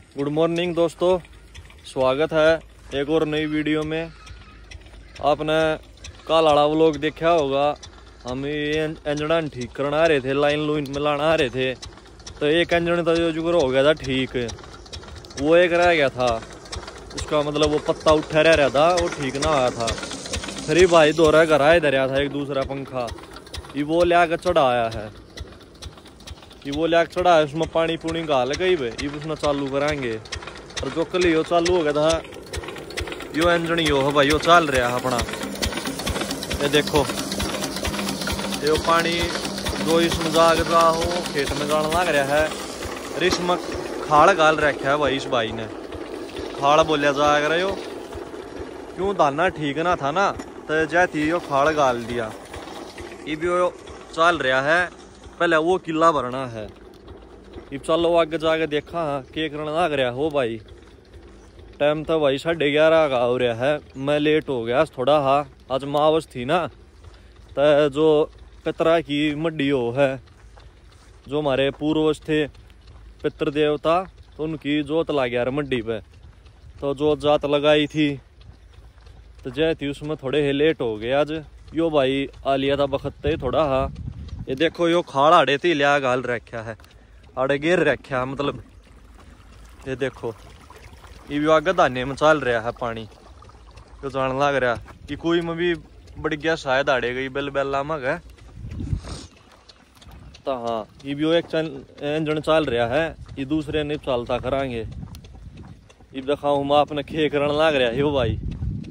Good morning दोस्तों, स्वागत है एक और नई वीडियो में। आपने कल आड़ा व्लॉग देखा होगा। हम ये इंजन ठीक करना आ रहे थे, लाइन लूइन में लाना आ रहे थे, तो एक इंजन तो जो जुगर हो गया था ठीक, वो एक रह गया था, उसका मतलब वो पत्ता उठा रह था, वो ठीक ना आया था। फिर भाई दोहरा घर आए धरिया था एक दूसरा पंखा, ये वो ले आकर चढ़ाया है, ये वो ले चढ़ा है, उसमें पानी पूनी गाल गई वे, ये उसमें चालू कराएंगे। और जो कल यो चालू हो गया था, यो इंजन यो है भाई, यो चल रहा है अपना। ये देखो ये पानी जो इसमें जाग रहा हो खेत में जाने लग रहा है। और इसमें खाड़ गाल रखा है भाई, इस भाई ने खाड़ बोलिया जाग रहे हो, क्यों दाना ठीक ना था ना, तो जैती यो खाड़ गाल दिया। ये भी चल रहा है, पहले वो किला भरना है। अब चलो आगे जाके देखा के करना लग रहा हो भाई। टाइम तो भाई 11:30 का हो रहा है, मैं लेट हो गया थोड़ा। हाँ आज मावस थी ना, तो जो पितरा की मड्डी हो है, जो हमारे पूर्वज थे पितृ देवता, तो उनकी जोत लग गया मड्डी पे, तो जोत जात लगाई थी, तो जय थी उसमें थोड़े ही लेट हो गए आज। यो भाई आ लिया था बखत्ते थोड़ा। हाँ ये देखो यो खाड़ आड़े थी लिया गाल रखा है, आड़े गिर रखा है, मतलब ये देखो ये भी आगे दाने में चल रहा है पानी, तो जान लग रहा कि कोई में भी बड़ी गया शायद आड़े गई बेल बेला मग है। तो हाँ ये भी एक इंजन चल रहा है, ये दूसरे नहीं चलता कराएंगे। ये दिखाऊं मैं आपने खे करने लग रहा है, यो भाई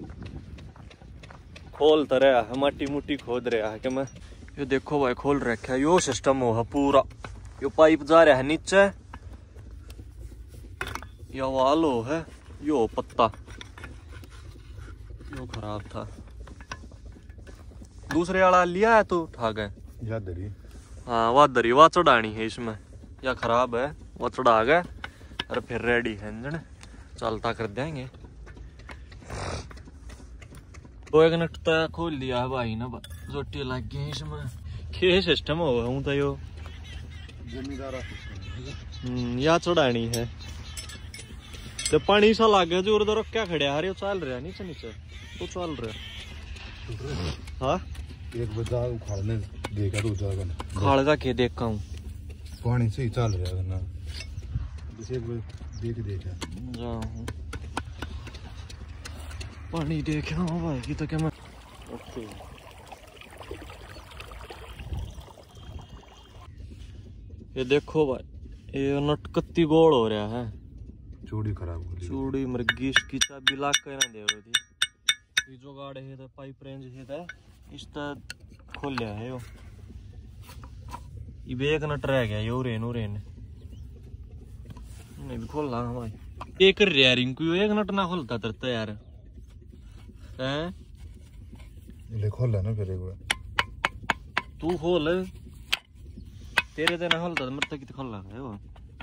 खोल तो रहा है, मट्टी मुट्टी खोद रहा है कि मैं, ये देखो भाई खोल रखा है। यो सिस्टम हो है पूरा, यो पाइप जा रहा है नीचे, यो वाल हो है, यो पत्ता यो खराब था। दूसरे वाला लिया है तो उठा गए, हाँ वह दरी वह चढ़ानी है इसमें, या खराब है वह चढ़ा गए और फिर रेडी है इंजन चलता कर देंगे। तो एक नट तो खोल लिया है भाई ना, जोटी लग गई इसमें। खे सिस्टम हो हूँ तो यो जमींदारा या चढ़ानी है, तो पानी सा लग गया जो उधर क्या खड़े यार, चल रहा नीचे नीचे तो चल रहा। हाँ एक बजा उखाड़ने देखा तो जाएगा खाड़ का के देखा हूँ, पानी से ही चल रहा है ना, देख देखा जाऊँ पानी देखा हूँ भाई की, तो क्या मैं ये देखो भाई ये नट कत्ती गोल हो रहा है, चूड़ी खराब हो रही, चूड़ी मर्गी इसकी चाबी लाग के ना दे रही थी। ये जो गाड़ है तो पाइप रेंज है तो इस तरह खोल लिया है यो, ये एक नट रह गया यो रेन नहीं भी खोलना भाई। ये कर रहा रिंकू, एक नट ना खोलता तरता यार है, ले खोल ना फिर एक बार तू खोल, तेरे ते ना खोलता मत कित खोल है वो।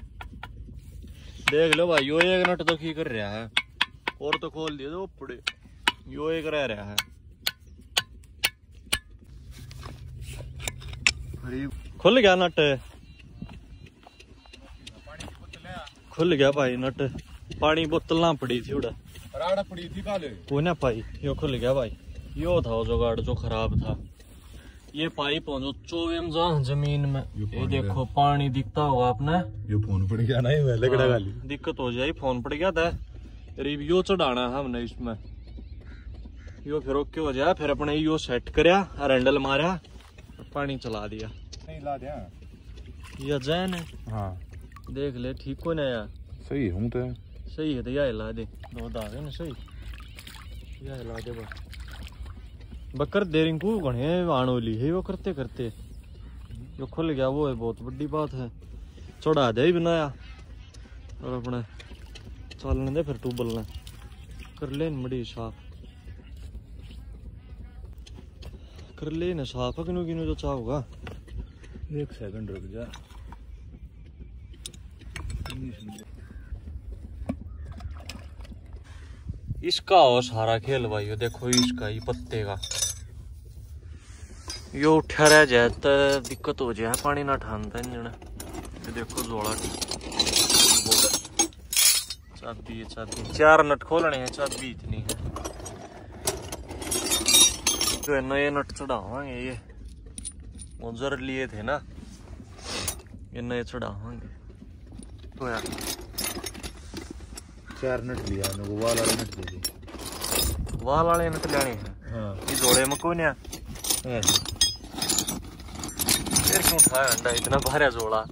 देख लो भाई यो एक नट तो की कर रहा है, और तो खोल दिया तो पड़े यो एक रह रहा है। खुल गया नट, खुल गया भाई नट, पानी बोतल ना पड़ी थी उड़ा पड़ी थी काले कोई ना पाई, यो खुल गया भाई। यो था जो गाड़ जो खराब था, ये पाइप जो चोवेम जा जमीन में, ये देखो पानी दिखता होगा आपने, ये फोन पड़ गया ना, ये लगड़ा गाली दिक्कत हो जाए, फोन पड़ गया था यो चढ़ाना है हमने इसमें। यो फिर ओके हो जाए, फिर अपने यो सेट करया और हैंडल मारा, पानी चला दिया नहीं ला दिया या जैन। हाँ देख ले ठीक हो ना यार, सही हूँ तो सही है तो यह ला दे, दो दाग है ना सही, यह ला दे बस बकर देरिंग को घने आनोली है वो करते करते जो खुल गया, वो है बहुत बड़ी बात है। चढ़ा दे ही बनाया और अपने चलने दे, फिर ट्यूबल ने कर ले मड़ी साफ, कर ले ना साफ, किनो किनो जो चाहोगा। एक सेकंड रुक जा, इसका हो सारा खेल भाई, यो देखो इसका ही पत्ते का यो उठा रह जाए तो दिक्कत हो जाए, पानी ना ठानता इंजन। ये देखो जोड़ा चाबी 4 नट खोलने हैं, चाबी इतनी है। जो है नए नट चढ़ावांगे, ये मुझर लिए थे ना, ये नए चढ़ावांगे। तो यार 4 नट लिया ना, वो वाला नट दे दी, वाल वाले नट लेने हैं। हाँ ये जोड़े में कौन है? फिर क्यों उठाया अंडा इतना भारी जोड़ा?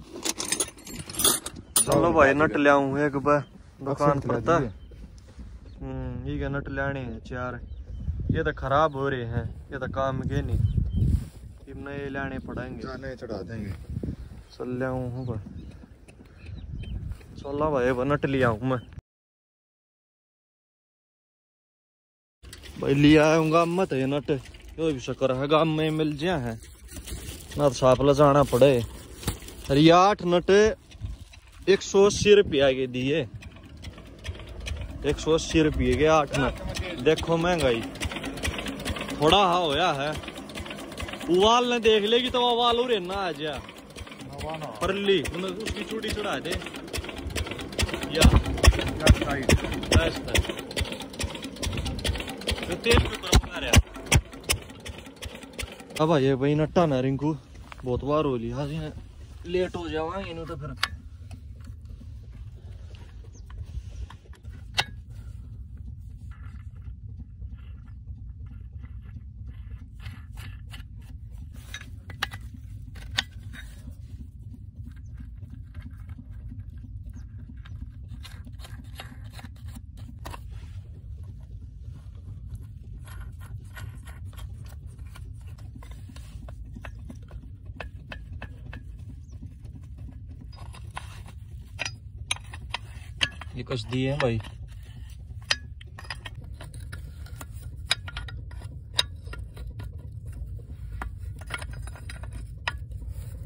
चलो भाई नट ले आऊं एक बार दुकान पर था। ये क्या नट लेने हैं 4, ये तो खराब हो रहे हैं, ये तो काम के नहीं, ये नए लेने पड़ेंगे। नए चढ़ा देंगे। चल ले आऊं भाई, चलो भाई वो नट ले आऊं मैं भाई, लिया आऊंगा मत ये नट, यो भी शक्कर है गांव में मिल जाए है ना, तो साफ ले जाना पड़े। अरे 8 नट 180 रुपया के दिए, 180 रुपये के 8 नट। देखो महंगाई थोड़ा हा होया है। उवाल ने देख लेगी तो उवाल उरे ना आ जा परली उसकी चूड़ी चढ़ा दे या तेज पे अब ये भाई नट्टा ना रिंकू बहुत बार हो लिया, लेट हो जावांगे नहीं तो फिर। ये कस दिए हैं भाई।